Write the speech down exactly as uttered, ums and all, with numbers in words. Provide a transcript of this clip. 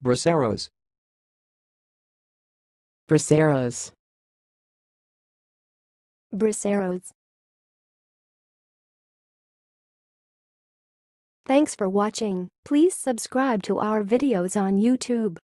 Bracero's. Bracero's. Bracero's. Thanks for watching. Please subscribe to our videos on YouTube.